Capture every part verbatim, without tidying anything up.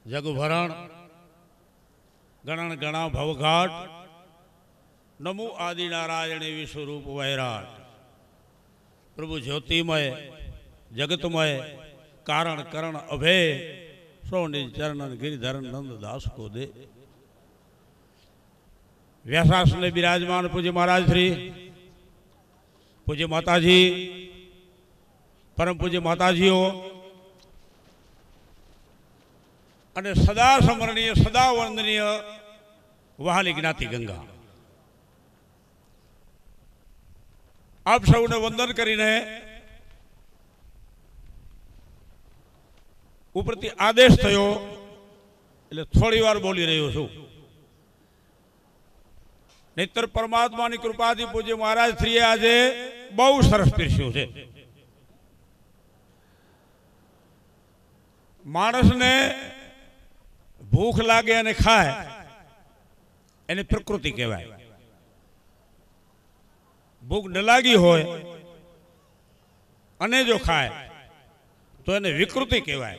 જગભરણ ગણન ગણા ભવઘાટ નમો આદિ નારાયણ વિશ્વરૂપ વૈરાટ પ્રભુ જ્યોતિમય જગતમય કારણ કરણ અભય સોની ચરણ ગિરિધરણ નંદ દાસ કો દે વ્યાસાસને બિરાજમાન પૂજ્ય મહારાજ શ્રી પૂજ્ય માતાજી પરમ પૂજ્ય માતાજીઓ અને સદા સ્મરણીય સદા વંદનીય વહાલી જ્ઞાતિ ગંગા આપ સૌને વંદન કરીને ઉપરથી આદેશ થયો એટલે થોડી વાર બોલી રહ્યો છું. નહીતર પરમાત્માની કૃપાથી પૂજ્ય મહારાજ શ્રીએ આજે બહુ સરસ પીરસ્યું છે. માણસને ભૂખ લાગે અને ખાય એને પ્રકૃતિ કહેવાય. ભૂખ ન લાગી હોય અને જો ખાય તો એને વિકૃતિ કહેવાય.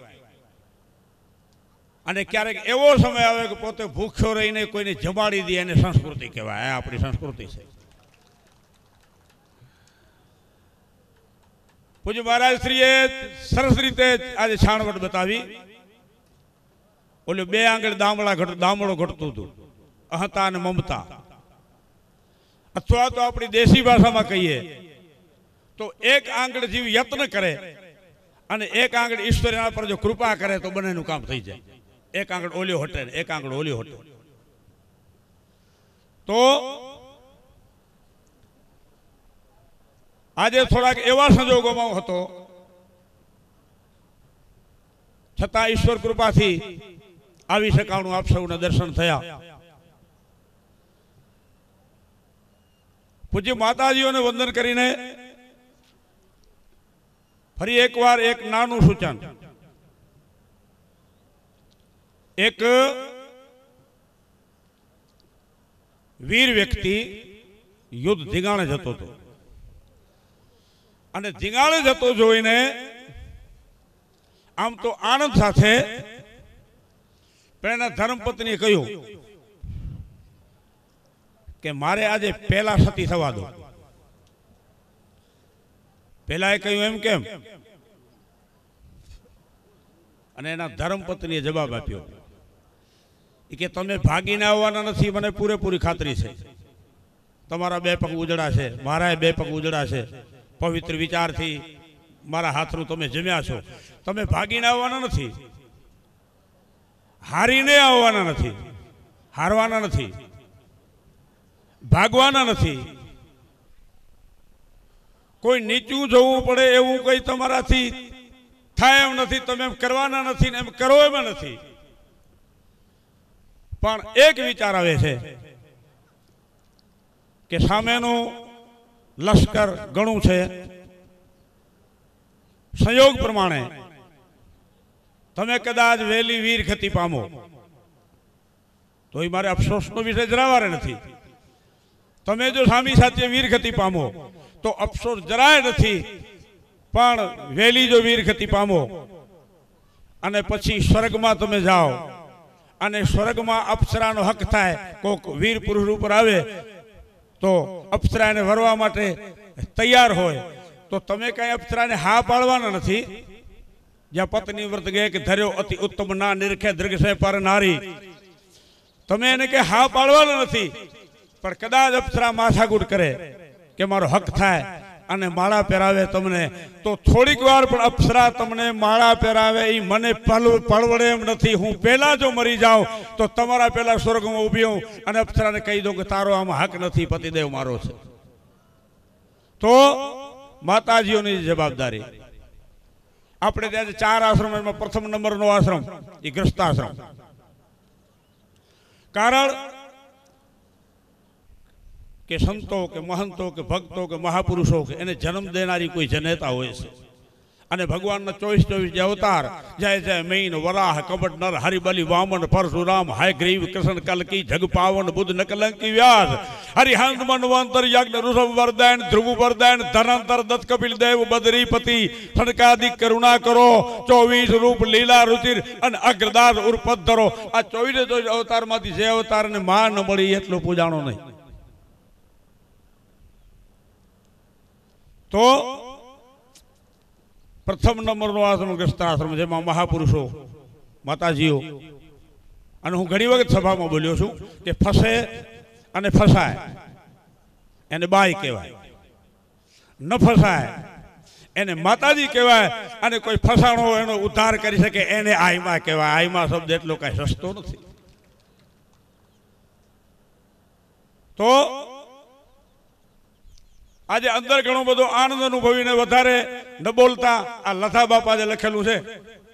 અને ક્યારેક એવો સમય આવે કે પોતે ભૂખ્યો રહીને કોઈને જમાડી દે એને સંસ્કૃતિ કહેવાય. આ આપણી સંસ્કૃતિ છે. પૂજ્ય મહારાજ શ્રીએ સરસ રીતે આજે છાણવટ બતાવી. ઓલું બે આંગળ દામડા ઘટ દામડો ઘટતું હતું, અહંતા અને મમતા. અથવા તો આપણી દેશી ભાષામાં કહીએ તો એક આંગળ જીવ યત્ન કરે અને એક આંગળ ઈશ્વર એના પર જો કૃપા કરે તો બંનેનું કામ થઈ જાય. એક આંગળ ઓલ્યો હટે ને એક આંગળ ઓલ્યો હટે. તો આજે થોડાક એવા સંજોગોમાં હતો, છતાં ઈશ્વર કૃપાથી આવી શકાણું આપ સૌના દર્શન થયા. પૂજ્ય માતાજીઓને વંદન કરીને ફરી એકવાર એક નાનું સૂચન. એક વીર વ્યક્તિ યુદ્ધ ધીંગાણે જતો હતો અને ધીંગાણે જતો જોઈને આમ તો આનંદ સાથે એના ધર્મપત્નીએ કહ્યું કે મારે આજે પહેલા સતી થવા દો. પહેલા એ કહ્યું એમ કેમ? અને એના ધર્મપત્નીએ જવાબ આપ્યો કે તમે ભાગીને આવવાના નથી, મને પૂરેપૂરી ખાતરી છે. તમારા બે પગ ઉજળા છે, મારા બે પગ ઉજળા છે. પવિત્ર વિચારથી મારા હાથનું તમે જમ્યા છો. તમે ભાગીને આવવાના નથી, હારીને આવવાના નથી, હારવાના નથી, ભાગવાના નથી. કોઈ નીચું જવું પડે એવું કઈ તમારાથી થાય એમ નથી. તમે એમ કરવાના નથી ને એમ કરો એમ નથી. પણ એક વિચાર આવે છે કે સામેનું લશ્કર ઘણું છે, સંયોગ પ્રમાણે તમે કદાચ વહેલી વીર ગતિ પામો તો એ મારે અફસોસનો વિષય જરાવારે નથી. તમે જો સામી સાથે વીર ગતિ પામો તો અફસોસ જરાય નથી. પણ વહેલી જો વીર ગતિ પામો અને પછી સ્વર્ગમાં તમે જાઓ અને સ્વર્ગમાં અપ્સરાનો હક થાય, કોક વીર પુરુષ ઉપર આવે તો અપ્સરાને વરવા માટે તૈયાર હોય તો તમે કઈ અપ્સરાને હા પાડવાના નથી. જ્યાં પત્ની વ્રત ગે કે ધર્યો અતિ ઉત્તમ ના નિરખે દૃગસે પર નારી, તમે એને કે હા પાડવાના નથી. પણ કદાચ અપ્સરા માથાકૂટ કરે કે મારો હક થાય અને માળા પહેરાવે તમને, તો થોડીક વાર પણ અપ્સરા તમને માળા પહેરાવે એ મને પળવડે એમ નથી. હું પહેલા જો મરી જાઉં તો તમારા પહેલા સ્વર્ગમાં ઊભી હોઉં અને અપ્સરાને કહી દઉં કે તારો આમાં હક નથી, પતિદેવ મારો છે. તો માતાજીઓની જવાબદારી. આપણે ત્યાં ચાર આશ્રમ, એમાં પ્રથમ નંબરનો આશ્રમ એ ગ્રસ્તાશ્રમ. કારણ કે સંતો કે મહંતો કે ભક્તો કે મહાપુરુષો કે એને જન્મ દેનારી કોઈ જનેતા હોય છે અને ભગવાનના ચોવીસ ચોવીસ જે અવતાર જય જય મૈન વરાહ કપટ નર હરિબલી વામન પરશુરામ હાય ગ્રીવ કૃષ્ણ કલકી જગ પાવન બુદ્ધ નકલંકી વ્યાસ હરિહંસ મનવંતર યજ્ઞ ઋષભ વરદાન ધ્રુવ વરદાન ધનંતર દત્ત કપિલ દેવ બદરીપતિ સનકાદિક કરુણા કરો ચોવીસ રૂપ લીલા રુચિર અને અગ્રદાસ ઉર્ફ ધરો આ ચોવીસે ચોવીસ અવતારમાંથી જે અવતારને માન ન મળી એટલું પૂજાણો નહીં. તો પ્રથમ નંબરનો આશ્રમ ગ્રસ્તાશ્રમ જેમાં મહાપુરુષો માતાજીઓ, અને હું ઘણી વખત સભામાં બોલ્યો છું કે ફસે અને ફસાય એને બાઈ કહેવાય, ન ફસાય એને માતાજી કહેવાય, અને કોઈ ફસાણો એનો ઉદ્ધાર કરી શકે એને આઈમા કહેવાય. આઈમા શબ્દ એટલો કાંઈ સસ્તો નથી. તો આજે અંદર ઘણો બધો આનંદ અનુભવીને વધારે ન બોલતા આ લથા બાપા જે લખેલું છે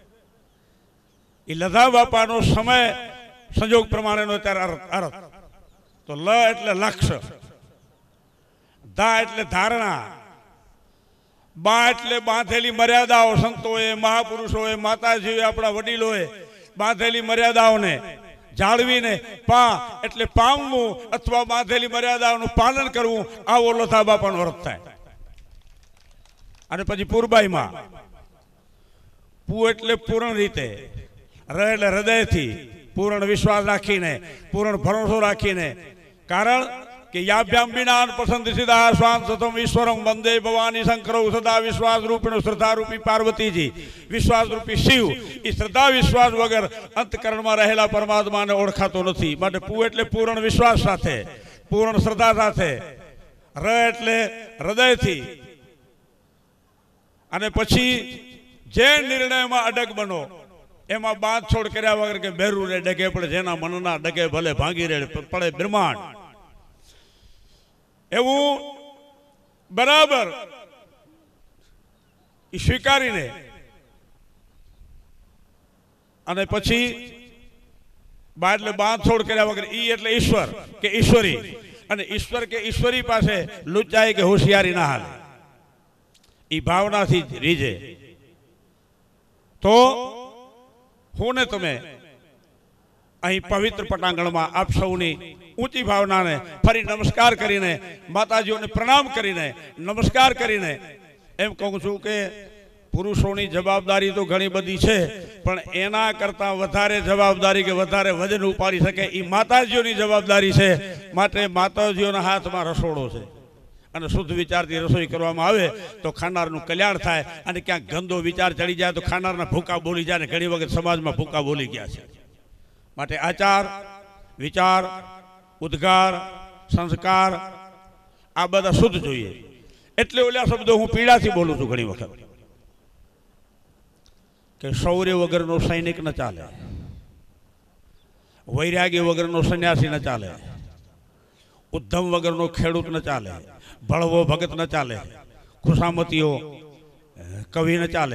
એ લથા બાપાનો સમય સંજોગ પ્રમાણેનો અત્યારે અર્થ. તો લ એટલે લક્ષ્ય, ધા એટલે ધારણા, બા એટલે બાંધેલી મર્યાદાઓ. સંતોએ, મહાપુરુષોએ, માતાજીઓએ, આપણા વડીલોએ બાંધેલી મર્યાદાઓને જાળવીને, પા એટલે પામવું અથવા બાંધેલી મર્યાદાઓનું પાલન કરવું, આવો લથા બાપાનો અર્થ થાય. અને પછી પૂરબાઈમાં પૂ એટલે પૂર્ણ રીતે, ર એટલે હૃદયથી પૂર્ણ વિશ્વાસ રાખીને, પૂર્ણ ભરોસો રાખીને. કારણ કે યાભ્યામ વિનાન પસંદ સીધા સ્વાન સતમ ઈશ્વરમ વંદે ભવાની શંકરો સદા વિશ્વાસ રૂપિણો શ્રદ્ધા રૂપી પાર્વતીજી. વિશ્વાસ રૂપી શિવ એ શ્રદ્ધા વિશ્વાસ વગર અંતકરણમાં રહેલા પરમાત્માને ઓળખાતો નથી. માટે પૂ એટલે પૂર્ણ વિશ્વાસ સાથે, પૂર્ણ શ્રદ્ધા સાથે, ર એટલે હૃદયથી, અને પછી જે નિર્ણયમાં અડગ બનો એમાં બાંધછોડ કર્યા વગર કે બેરું રે ડગે પડે, જેના મનના ડગે ભલે ભાંગી રે પડે બ્રહ્માંડ, એવું બરાબર સ્વીકારીને અને પછી બા એટલે બાંધછોડ કર્યા વગર, ઈ એટલે ઈશ્વર કે ઈશ્વરી, અને ઈશ્વર કે ઈશ્વરી પાસે લુચાઈ કે હોશિયારી ના હાલે, ઈ ભાવનાથી જ રીજે. તો હું ને તમે અહીં પવિત્ર પટાંગણમાં આપ સૌની ઊંચી ભાવનાને ફરી નમસ્કાર કરીને, માતાજીઓને પ્રણામ કરીને, નમસ્કાર કરીને એમ કહું છું કે પુરુષોની જવાબદારી તો ઘણી બધી છે, પણ એના કરતાં વધારે જવાબદારી કે વધારે વજન ઉપાડી શકે એ માતાજીઓની જવાબદારી છે. માટે માતાજીઓના હાથમાં રસોડો છે, અને શુદ્ધ વિચારથી રસોઈ કરવામાં આવે તો ખાનારનું કલ્યાણ થાય. અને ક્યાંક ગંદો વિચાર ચડી જાય તો ખાનારના ભૂકા બોલી જાય, ને ઘણી વખત સમાજમાં ભૂકા બોલી ગયા છે. માટે આચાર, વિચાર, ઉદ્ગાર, સંસ્કાર આ બધા શુદ્ધ જોઈએ. એટલે ઓલા શબ્દો હું પીડાથી બોલું છું ઘણી વખત કે શૌર્ય વગરનો સૈનિક ન ચાલે, વૈરાગ્ય વગરનો સંન્યાસી ન ચાલે, ઉદ્ધમ વગરનો ખેડૂત ન ચાલે, ભળવો ભગત ન ચાલે, ખુશામતીઓ કવિ ન ચાલે,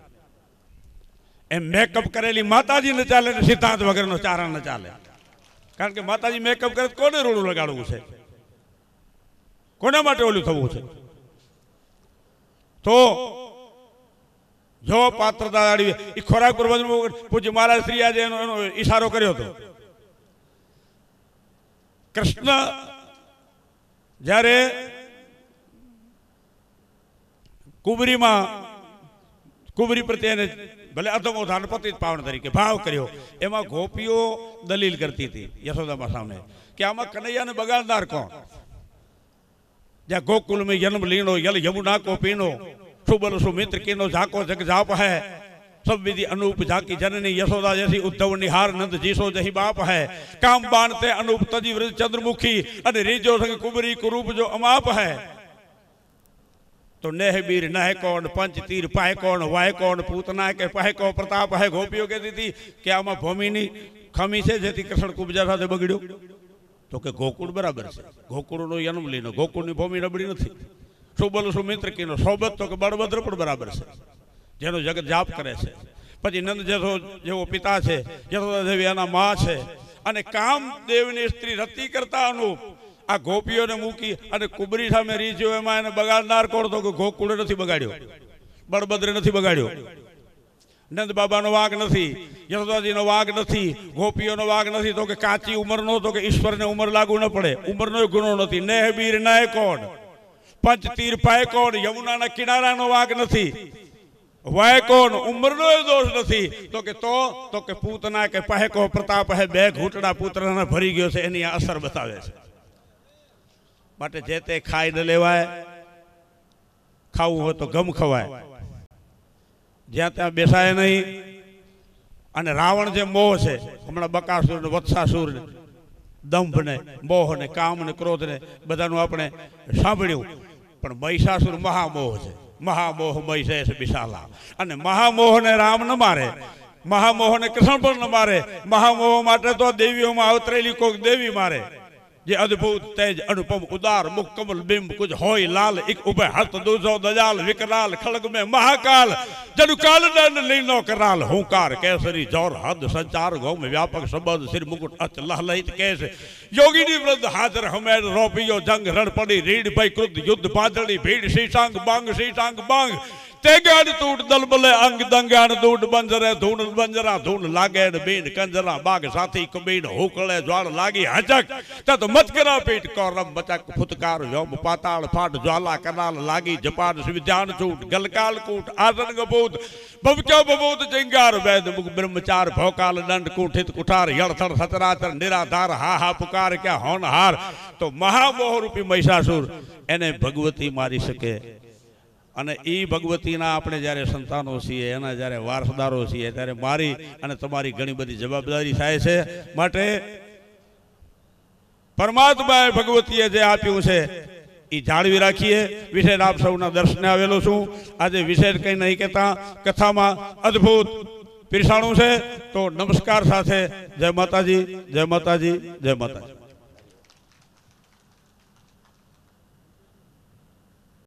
એમ મેકઅપ કરેલી માતાજી ન ચાલે, ને સિદ્ધાંત વગરનો ચારણ ન ચાલે. કારણ કે માતાજી મેકઅપ કરે કોને રોડું લગાડવું છે, કોના માટે ઓલું થવું છે? તો જો પાત્રતા જાળવી એ ખોરાક પર પૂછ્યું મહારાજ શ્રી આજે એનો એનો ઈશારો કર્યો હતો. કૃષ્ણ જ્યારે કુબરીમાં કુબરી પ્રત્યે ભલે અધમો ધાન પતિત પાવન તરીકે ભાવ કર્યો, એમાં ગોપીઓ દલીલ કરતી હતી યશોદામા સામે કે આમાં કનૈયાને બગાડનાર કોણ? જ્યાં ગોકુલ में जन्म लीनो यल यमुना को पीनो सुबल सुमित्र कीनो झाको जग जाप है सब विधि अनूप झाकी जननी यशोदा जैसी उद्धव निहार नंद जीसो जही बाप है काम बांधते अनूप तजी वृद्ध चंद्रमुखी અને રીજો સંગ કુબરી કુરૂપ જો અમાપ है तो नेह बीर नह कौन पंच तीर पाए कौन वाय कौन पूतना के पाए को प्रताप है. गोपीओ कहती थी कि आमा भूमिनी खमी છે જેથી કૃષ્ણ કુબજા સાથે બગડ્યો. તો કે ગોકુળ બરાબર છે, ગોકુળનો જન્મ લીનો, ગોકુળની ભૂમિ નબળી નથી. સુબલ સુમિત્ર કીનો સોબત તો કે બળભદ્ર પણ બરાબર છે, જેનો જગત જાપ કરે છે. પછી નંદ જેવો જેવો પિતા છે, યશોદા દેવી એના મા છે, અને કામદેવની સ્ત્રી રતિ કરતા અનુપ આ ગોપીઓને મૂકી અને કુબરી સામે રીજ્યો, એમાં એને બગાડનાર કોણ? તો કે ગોકુળે નથી બગાડ્યો, બળભદ્રે નથી બગાડ્યો, નંદ બાબાનો વાગ નથી, યશોદાજીનો વાગ નથી, ગોપીઓનો વાગ નથી, તો કે કાચી ઉંમરનો, તો કે ઈશ્વરને ઉંમર લાગુ ન પડે, ઉંમરનો ગુનો નથી. નેહ બીર નાય કોણ, પંચ તીર પાય કોણ, યમુનાના કિનારાનો વાગ નથી, વાય કોણ, ઉંમરનો દોષ નથી. તો કે તો તો કે પૂતના કે પહેકો પ્રતાપ હે, બે ઘૂંટડા પુત્રના ભરી ગયો છે, એની આ અસર બતાવે છે. માટે જે તે ખાઈ ન લેવાય, ખાવું હોય તો ગમ ખવાય, જ્યાં ત્યાં બેસાય નહીં. અને રાવણ જે મોહ છે, હમણાં બકાસુર ને વત્સાસુર ને દંભ ને મોહ ને કામ ને ક્રોધ ને બધાનું આપણે સાંભળ્યું, પણ મહિષાસુર મહામોહ છે, મહામોહ મહિષેશ વિશાલા. અને મહામોહને રામ ન મારે, મહામોહને કૃષ્ણ પણ ન મારે, મહામોહ માટે તો દેવીઓમાં અવતરેલી કોઈક દેવી મારે, જે અદ્ભુત તેજ અનુપમ ઉદાર મુખ કમલ બિંબ कुछ होय लाल एक उभय हस्त दूसो दजाल विकराल खड़ग में महाकाल जनु काल दंड लीनो कराल हुंकार केसरी जोर हद संचार गौ में व्यापक सबद सिर मुकुट अच लहलहित केश योगिनी वृद्ध हाजर हमेर रोपियो जंग रण पड़ी रीढ़ भय क्रुद्ध युद्ध बादड़ी भीड़ शीशांग बांग शीशांग बांग तेगान तूट दल बले अंग दंगान दूट बंजरे धूण बंजरा धूण लागे बीन कंजरा बाग साथी कबीन हुकले ज्वाल लागी हजक तत मचकरा पीठ कौरम बचक फुतकार व्योम पाताल फाट ज्वाला कनाल लागी जपान विद्यान चूट गलकाल कूट आसन गबूत भवक्यो बबूत जिंगार वैद मुख ब्रह्मचार भौकाल दंड कुठित कुठार यड़थड़ सचराचर निराधार हा हा पुकार क्या होनहार. तो महामोह रूपी महिषासुर एने भगवती मारी सके. અને એ ભગવતીના આપણે જ્યારે સંતાનો છીએ, એના જ્યારે વારસદારો છીએ, ત્યારે મારી અને તમારી ઘણી બધી જવાબદારી થાય છે. માટે પરમાત્માએ ભગવતીએ જે આપ્યું છે એ જાળવી રાખીએ. વિશેષ આપ સૌના દર્શને આવેલો છું. આજે વિશેષ કંઈ નહીં કહેતા, કથામાં અદ્ભુત પીરસાણું છે. તો નમસ્કાર સાથે જય માતાજી, જય માતાજી, જય માતાજી.